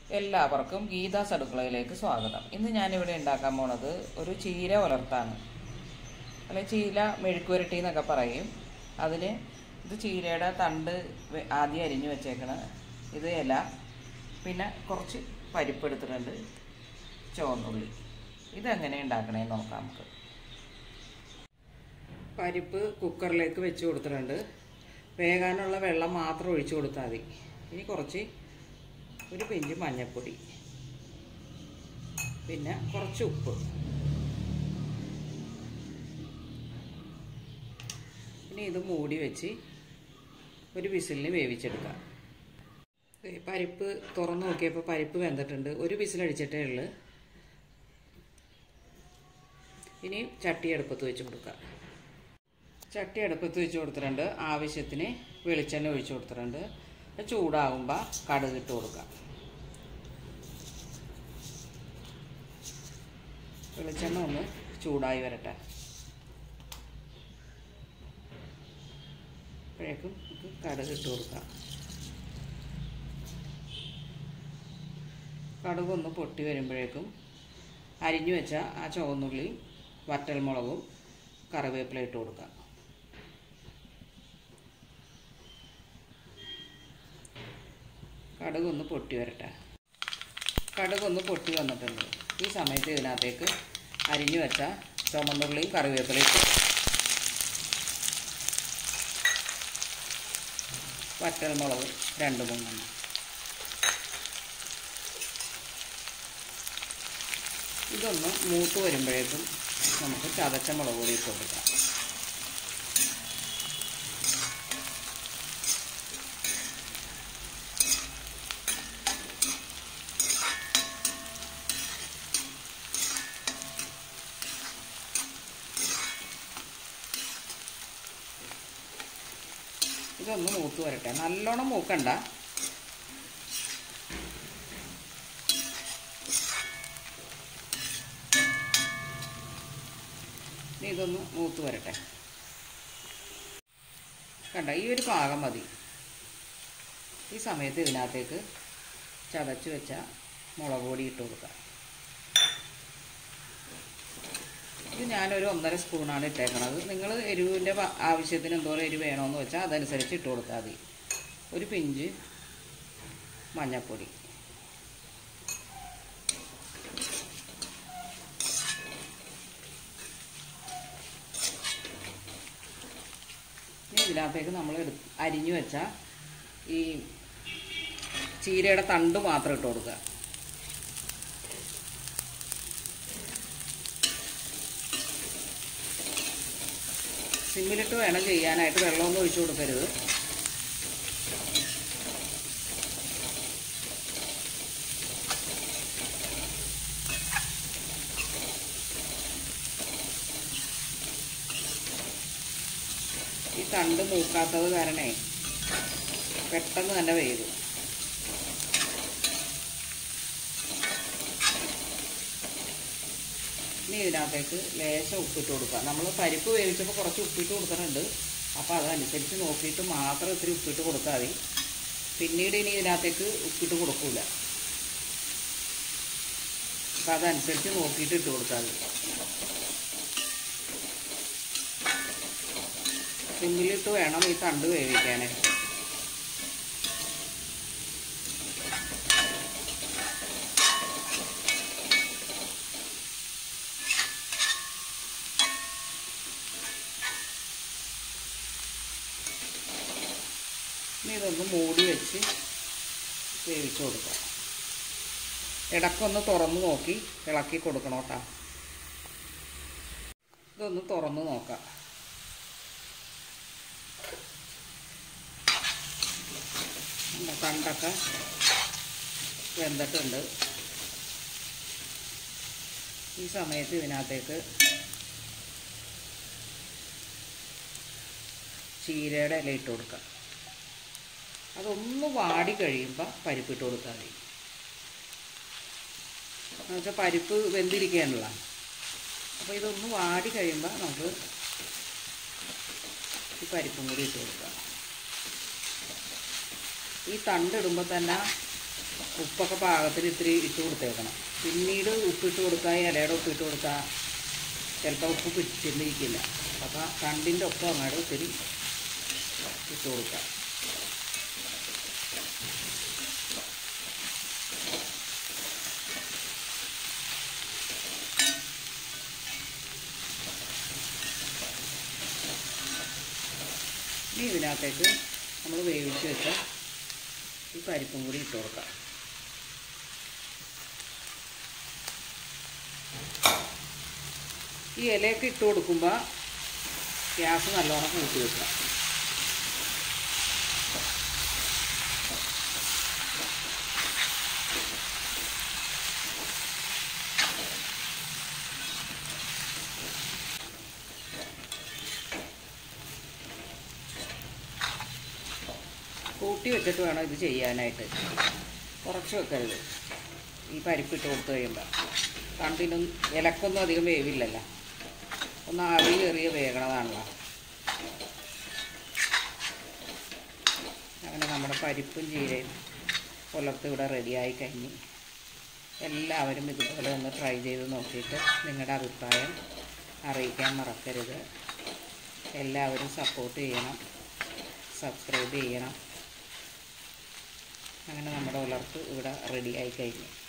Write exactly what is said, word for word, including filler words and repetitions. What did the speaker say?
എല്ലാവർക്കും ഗീതാസ് അടുക്കളയിലേക്ക് സ്വാഗതം. ഇന്ന് ഞാനിവിടെ ഉണ്ടാക്കാൻ പോണത് ഒരു ചീര ഉലർത്താണ്, അല്ലെങ്കിൽ ചീര മെഴുക്കുപുരട്ടി എന്നൊക്കെ പറയും. അതിന് ഇത് ചീരയുടെ തണ്ട് ആദ്യം അരിഞ്ഞു വെച്ചേക്കണ ഇത് ഇല, പിന്നെ കുറച്ച് പരിപ്പ് എടുത്തിട്ടുണ്ട്, ചുവന്നുള്ളി. ഇതെങ്ങനെ ഉണ്ടാക്കണേന്ന് നോക്കാം നമുക്ക്. പരിപ്പ് കുക്കറിലേക്ക് വെച്ച് കൊടുത്തിട്ടുണ്ട്. വേകാനുള്ള വെള്ളം മാത്രം ഒഴിച്ചു കൊടുത്താൽ മതി. ഇനി കുറച്ച് ഒരു പിഞ്ച് മഞ്ഞൾപ്പൊടി, പിന്നെ കുറച്ച് ഉപ്പ്, ഇനി ഇത് മൂടി വെച്ച് ഒരു വിസിലിന് വേവിച്ചെടുക്കാം. പരിപ്പ് തുറന്നു നോക്കിയപ്പോൾ പരിപ്പ് വെന്തിട്ടുണ്ട്. ഒരു വിസിലടിച്ചിട്ടേ ഉള്ളൂ. ഇനി ചട്ടി അടുപ്പത്ത് വെച്ച് കൊടുക്കാം. ചട്ടി അടുപ്പത്ത് വെച്ച് കൊടുത്തിട്ടുണ്ട്. ആവശ്യത്തിന് വെളിച്ചെണ്ണ ഒഴിച്ചു കൊടുത്തിട്ടുണ്ട്. ചൂടാകുമ്പോൾ കടുക് ഇട്ട് കൊടുക്കാം. വെളിച്ചെണ്ണ ഒന്ന് ചൂടായി വരട്ടെ. അപ്പോഴേക്കും കടുക് ഇട്ട് കൊടുക്കാം. കടുക് ഒന്ന് പൊട്ടി വരുമ്പോഴേക്കും അരിഞ്ഞു വെച്ച ആ ചുവന്നുള്ളി, വറ്റൽമുളകും കറിവേപ്പില ഇട്ട് കൊടുക്കാം. കടുകൊന്ന് പൊട്ടി വരട്ടെ. കടുകൊന്ന് പൊട്ടി വന്നിട്ടുണ്ട്. ഈ സമയത്ത് ഇതിനകത്തേക്ക് അരിഞ്ഞു വെച്ച ചുമന്നുള്ളിയും കറിവേപ്പിലയും വറ്റൽമുളക് രണ്ട് മൂന്നെണ്ണം. ഇതൊന്ന് മൂത്ത് വരുമ്പോഴേക്കും നമുക്ക് ചതച്ച മുളക് പൊടി ഇട്ട് കൊടുക്കാം. ഇതൊന്ന് മൂത്ത് വരട്ടെ. നല്ലോണം മൂക്കണ്ട. ഇനി ഇതൊന്ന് മൂത്ത് വരട്ടെ. കണ്ട, ഈ ഒരു പാകം മതി. ഈ സമയത്ത് ഇതിനകത്തേക്ക് ചതച്ച് വെച്ച മുളക് പൊടി ഇട്ട് കൊടുക്കാം. ഇത് ഞാനൊരു ഒന്നര സ്പൂണാണ് ഇട്ടേക്കണത്. നിങ്ങൾ എരിവിൻ്റെ ആവശ്യത്തിന് എന്തോരം എരിവ് വേണമെന്ന് വെച്ചാൽ അതനുസരിച്ച് ഇട്ട് കൊടുത്താൽ മതി. ഒരു പിഞ്ച് മഞ്ഞൾപ്പൊടി, ഇനി ഇതിനകത്തേക്ക് നമ്മൾ എടു അരിഞ്ഞു വെച്ച ഈ ചീരയുടെ തണ്ട് മാത്രം ഇട്ട് കൊടുക്കുക. സിമ്മിലിട്ട് വേണം ചെയ്യാനായിട്ട്. വെള്ളമൊന്നും ഒഴിച്ചു കൊടുക്കരുത്. ഈ തണ്ട് മൂക്കാത്തത് കാരണേ പെട്ടെന്ന് തന്നെ വേകും. ഇനി ഇതിനകത്തേക്ക് ലേശം ഉപ്പിട്ട് കൊടുക്കുക. നമ്മൾ പരിപ്പ് വേവിച്ചപ്പോൾ കുറച്ച് ഉപ്പിട്ട് കൊടുത്തിട്ടുണ്ട്. അപ്പോൾ അതനുസരിച്ച് നോക്കിയിട്ട് മാത്രം ഇത്തിരി ഉപ്പിട്ട് കൊടുത്താൽ മതി. പിന്നീട് ഇനി ഇതിനകത്തേക്ക് ഉപ്പിട്ട് കൊടുക്കില്ല. അപ്പോൾ അതനുസരിച്ച് നോക്കിയിട്ട് ഇട്ട് കൊടുത്താൽ മതി. സിമ്മിലിട്ട് വേണം ഈ തണ്ട് വേവിക്കാനായിട്ട്. ഇനി ഇതൊന്ന് മൂടി വെച്ച് വേവിച്ച് കൊടുക്കാം. ഇടയ്ക്കൊന്ന് തുറന്ന് നോക്കി ഇളക്കി കൊടുക്കണം കേട്ടോ. ഇതൊന്ന് തുറന്ന് നോക്കാം. തണ്ടൊക്കെ വെന്തിട്ടുണ്ട്. ഈ സമയത്ത് ഇതിനകത്തേക്ക് ചീരയുടെ ഇല ഇട്ട് കൊടുക്കാം. അതൊന്ന് വാടി കഴിയുമ്പോൾ പരിപ്പിട്ട് കൊടുത്താൽ മതി. എന്നുവെച്ചാൽ പരിപ്പ് വെന്തിരിക്കാനുള്ള. അപ്പോൾ ഇതൊന്ന് വാടി കഴിയുമ്പോൾ നമുക്ക് ഈ പരിപ്പും കൂടി ഇട്ട് കൊടുക്കാം. ഈ തണ്ടിടുമ്പോൾ തന്നെ ഉപ്പൊക്കെ പാകത്തിൽ ഇത്തിരി ഇട്ട് കൊടുത്തേക്കണം. പിന്നീട് ഉപ്പിട്ട് കൊടുക്കുക, ഇലയുടെ ഉപ്പിട്ട് കൊടുത്താൽ ചിലപ്പോൾ ഉപ്പ് പിടിച്ചിരിക്കില്ല. അപ്പോൾ തണ്ടിൻ്റെ ഒപ്പം അങ്ങോട്ട് ഇത്തിരി ഇട്ട് കൊടുക്കുക. ഇനി ഇതിനകത്തേക്ക് നമ്മൾ വേവിച്ച് വെച്ച ഈ പരിപ്പും കൂടി ഇട്ട് കൊടുക്കാം. ഈ ഇലയൊക്കെ ഇട്ട് കൊടുക്കുമ്പോൾ ഗ്യാസ് നല്ലോണം കൂട്ടി വെക്കുക. കൂട്ടി വെച്ചിട്ട് വേണം ഇത് ചെയ്യാനായിട്ട്. കുറച്ച് വെക്കരുത്. ഈ പരിപ്പിട്ട് കൊടുത്തു കഴിയുമ്പോൾ തണ്ടിനും ഇലക്കൊന്നും അധികം വേവില്ലല്ലോ, ഒന്ന് ആവി കയറിയ വേകണതാണല്ലോ. അങ്ങനെ നമ്മുടെ പരിപ്പും ചീരയും ഉലർത്ത് ഇവിടെ റെഡിയായി കഴിഞ്ഞ്. എല്ലാവരും ഇതുപോലെ ഒന്ന് ട്രൈ ചെയ്ത് നോക്കിയിട്ട് നിങ്ങളുടെ അഭിപ്രായം അറിയിക്കാൻ മറക്കരുത്. എല്ലാവരും സപ്പോർട്ട് ചെയ്യണം, സബ്സ്ക്രൈബ് ചെയ്യണം. അങ്ങനെ നമ്മുടെ ഉലർത്ത് ഇവിടെ റെഡിയായി കഴിഞ്ഞു.